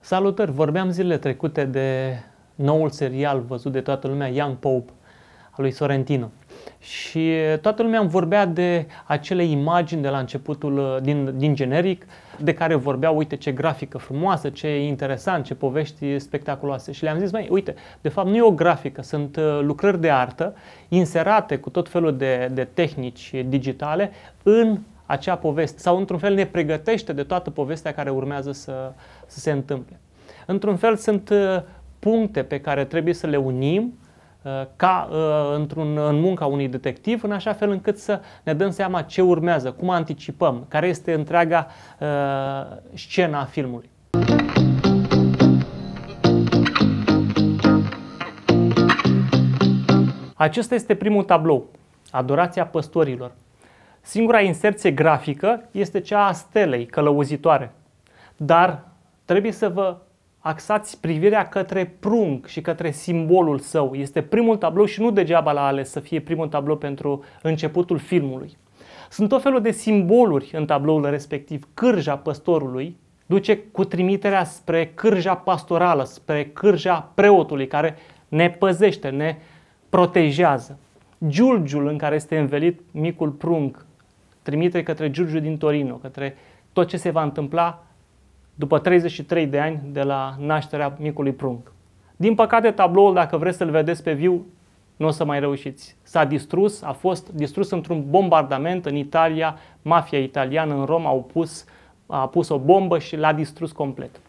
Salutări! Vorbeam zilele trecute de noul serial văzut de toată lumea, Young Pope, al lui Sorrentino. Și toată lumea îmi vorbea de acele imagini de la începutul, din generic, de care vorbeau, uite ce grafică frumoasă, ce interesant, ce povești spectaculoase. Și le-am zis, măi, uite, de fapt nu e o grafică, sunt lucrări de artă inserate cu tot felul de tehnici digitale în acea poveste, sau într-un fel ne pregătește de toată povestea care urmează să se întâmple. Într-un fel sunt puncte pe care trebuie să le unim ca în munca unui detectiv, în așa fel încât să ne dăm seama ce urmează, cum anticipăm, care este întreaga scena a filmului. Acesta este primul tablou, Adorația păstorilor. Singura inserție grafică este cea a stelei călăuzitoare, dar trebuie să vă axați privirea către prunc și către simbolul său. Este primul tablou și nu degeaba l-a ales să fie primul tablou pentru începutul filmului. Sunt tot felul de simboluri în tabloul respectiv. Cârja păstorului duce cu trimiterea spre cârja pastorală, spre cârja preotului care ne păzește, ne protejează. Giulgiul în care este învelit micul prunc trimite către Giulgiul din Torino, către tot ce se va întâmpla după 33 de ani de la nașterea micului prunc. Din păcate, tabloul, dacă vreți să-l vedeți pe viu, nu o să mai reușiți. S-a distrus, a fost distrus într-un bombardament în Italia. Mafia italiană în Roma a pus o bombă și l-a distrus complet.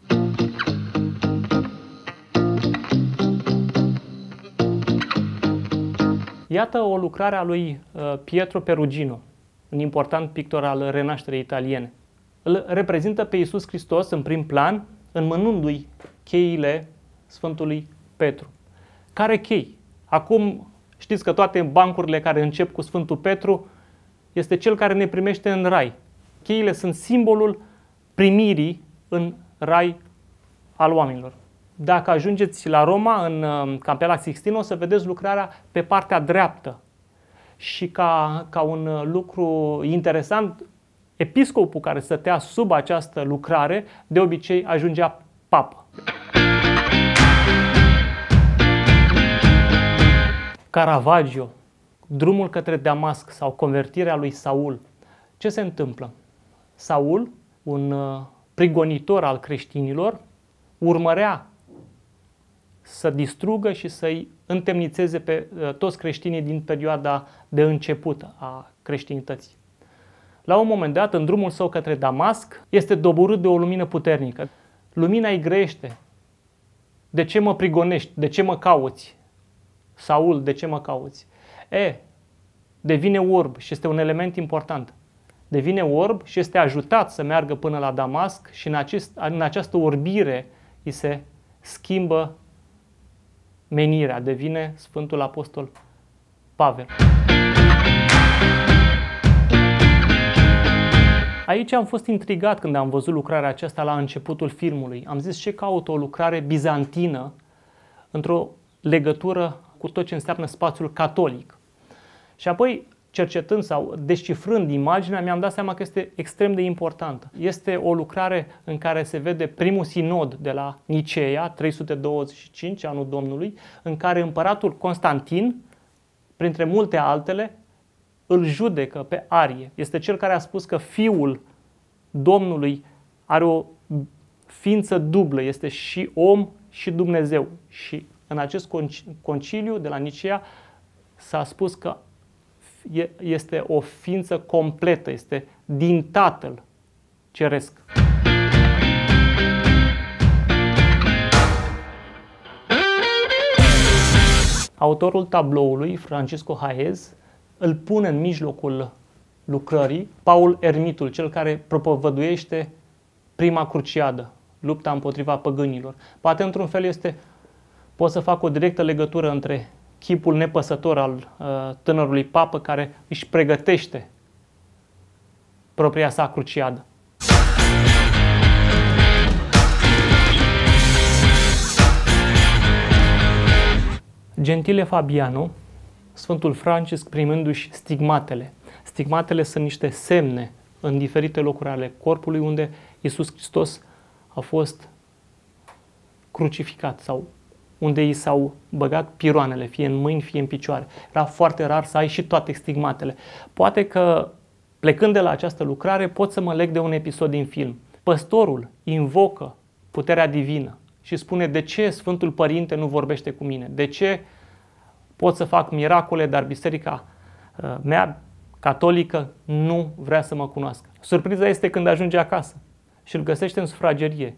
Iată o lucrare a lui Pietro Perugino, un important pictor al renașterii italiene. Îl reprezintă pe Iisus Hristos în prim plan, înmânându-i cheile Sfântului Petru. Care chei? Acum știți că toate bancurile care încep cu Sfântul Petru este cel care ne primește în rai. Cheile sunt simbolul primirii în rai al oamenilor. Dacă ajungeți la Roma, în Capela Sixtina, o să vedeți lucrarea pe partea dreaptă. Și ca un lucru interesant, episcopul care stătea sub această lucrare, de obicei ajungea papă. Caravaggio, drumul către Damasc sau convertirea lui Saul. Ce se întâmplă? Saul, un prigonitor al creștinilor, urmărea să distrugă și să-i întemnițeze pe toți creștinii din perioada de început a creștinității. La un moment dat, în drumul său către Damasc, este doborât de o lumină puternică. Lumina îi grăiește. De ce mă prigonești? De ce mă cauți? Saul, de ce mă cauți? Devine orb și este un element important. Devine orb și este ajutat să meargă până la Damasc și în această orbire îi se schimbă menirea. Devine Sfântul Apostol Pavel. Aici am fost intrigat când am văzut lucrarea aceasta la începutul filmului. Am zis, ce caută o lucrare bizantină într-o legătură cu tot ce înseamnă spațiul catolic. Și apoi, cercetând sau descifrând imaginea, mi-am dat seama că este extrem de importantă. Este o lucrare în care se vede primul sinod de la Niceea, 325, anul Domnului, în care împăratul Constantin, printre multe altele, îl judecă pe Arie. Este cel care a spus că Fiul Domnului are o ființă dublă, este și om și Dumnezeu. Și în acest conciliu de la Nicea s-a spus că este o ființă completă, este din Tatăl Ceresc. Autorul tabloului, Francisco Haez, îl pune în mijlocul lucrării Paul Ermitul, cel care propovăduiește prima cruciadă, lupta împotriva păgânilor. Poate într-un fel pot să fac o directă legătură între chipul nepăsător al tânărului papă care își pregătește propria sa cruciadă. Gentile Fabiano, Sfântul Francisc primându-și stigmatele. Stigmatele sunt niște semne în diferite locuri ale corpului unde Iisus Hristos a fost crucificat sau unde i s-au băgat piroanele, fie în mâini, fie în picioare. Era foarte rar să ai și toate stigmatele. Poate că, plecând de la această lucrare, pot să mă leg de un episod din film. Păstorul invocă puterea divină și spune: de ce Sfântul Părinte nu vorbește cu mine? De ce pot să fac miracole, dar biserica mea catolică nu vrea să mă cunoască? Surpriza este când ajunge acasă și îl găsește în sufragerie.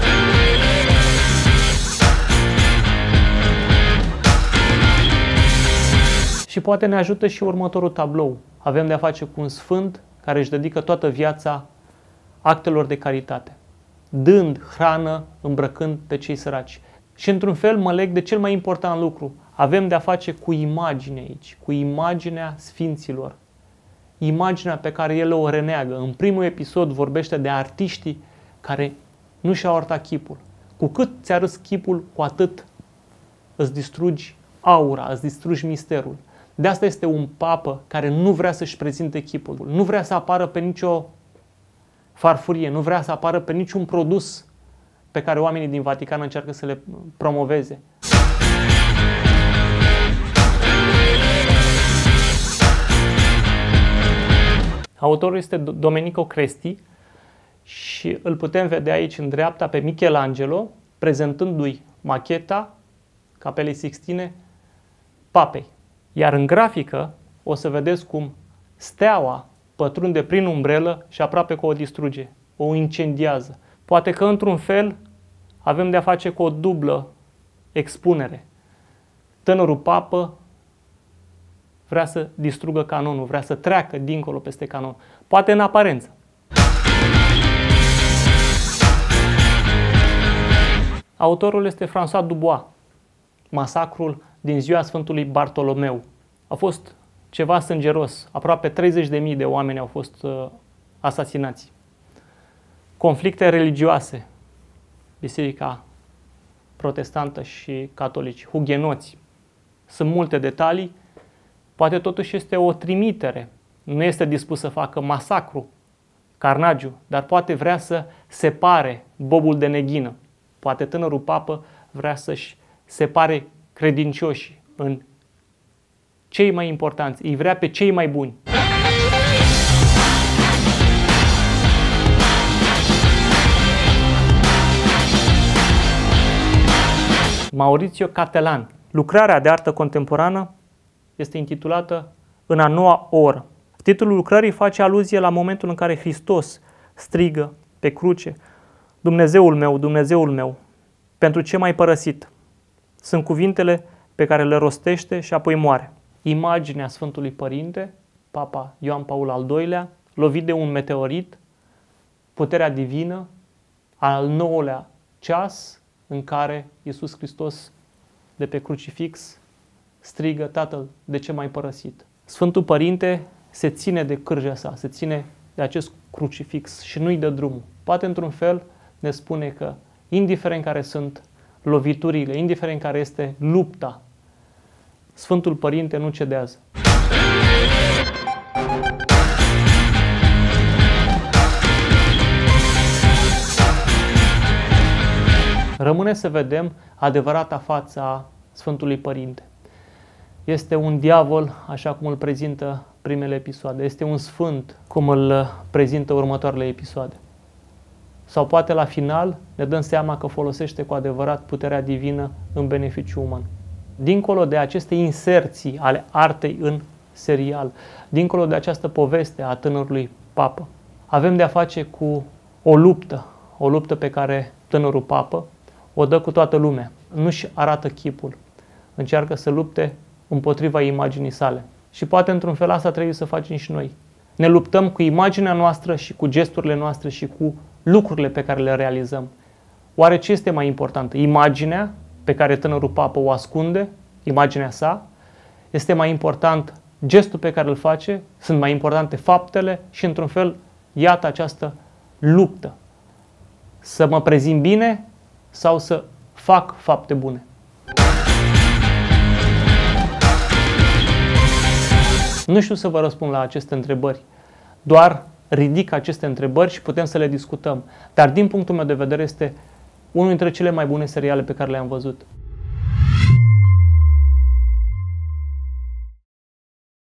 Și poate ne ajută și următorul tablou. Avem de-a face cu un sfânt care își dedică toată viața actelor de caritate, dând hrană, îmbrăcând pe cei săraci. Și într-un fel mă leg de cel mai important lucru. Avem de-a face cu imagine aici, cu imaginea sfinților. Imaginea pe care el o reneagă. În primul episod vorbește de artiștii care nu și-au arătat chipul. Cu cât ți-a râs chipul, cu atât îți distrugi aura, îți distrugi misterul. De asta este un papă care nu vrea să-și prezinte chipul, nu vrea să apară pe nicio farfurie, nu vrea să apară pe niciun produs pe care oamenii din Vatican încearcă să le promoveze. Autorul este Domenico Cresti și îl putem vedea aici în dreapta pe Michelangelo prezentându-i macheta Capelei Sixtine papei. Iar în grafică o să vedeți cum steaua pătrunde prin umbrelă și aproape că o distruge, o incendiază. Poate că într-un fel avem de-a face cu o dublă expunere. Tânărul papă vrea să distrugă canonul, vrea să treacă dincolo peste canon. Poate în aparență. Autorul este François Dubois. Masacrul din ziua Sfântului Bartolomeu. A fost ceva sângeros. Aproape 30.000 de oameni au fost asasinați. Conflicte religioase. Biserica protestantă și catolici. Hugenoți. Sunt multe detalii. Poate totuși este o trimitere. Nu este dispus să facă masacru, carnagiu, dar poate vrea să separe bobul de neghină. Poate tânărul papă vrea să-și separe credincioșii în cei mai importanți. Îi vrea pe cei mai buni. Maurizio Cattelan. Lucrarea de artă contemporană este intitulată În a noua oră. Titlul lucrării face aluzie la momentul în care Hristos strigă pe cruce: Dumnezeul meu, pentru ce m-ai părăsit? Sunt cuvintele pe care le rostește și apoi moare. Imaginea Sfântului Părinte, Papa Ioan Paul al II-lea, lovit de un meteorit, puterea divină, al 9-lea ceas în care Iisus Hristos de pe crucifix strigă: Tatăl, de ce m-ai părăsit? Sfântul Părinte se ține de cârja sa, se ține de acest crucifix și nu-i dă drumul. Poate într-un fel ne spune că, indiferent care sunt loviturile, indiferent care este lupta, Sfântul Părinte nu cedează. Rămâne să vedem adevărata față a Sfântului Părinte. Este un diavol, așa cum îl prezintă primele episoade. Este un sfânt, cum îl prezintă următoarele episoade. Sau poate la final ne dăm seama că folosește cu adevărat puterea divină în beneficiu uman. Dincolo de aceste inserții ale artei în serial, dincolo de această poveste a tânărului papă, avem de-a face cu o luptă pe care tânărul papă o dă cu toată lumea. Nu-și arată chipul, încearcă să lupte împotriva imaginii sale. Și poate într-un fel asta trebuie să facem și noi. Ne luptăm cu imaginea noastră și cu gesturile noastre și cu lucrurile pe care le realizăm. Oare ce este mai important? Imaginea pe care tânărul papă o ascunde, imaginea sa? Este mai important gestul pe care îl face? Sunt mai importante faptele? Și într-un fel, iată această luptă. Să mă prezint bine sau să fac fapte bune? Nu știu să vă răspund la aceste întrebări. Doar ridic aceste întrebări și putem să le discutăm. Dar din punctul meu de vedere este unul dintre cele mai bune seriale pe care le-am văzut.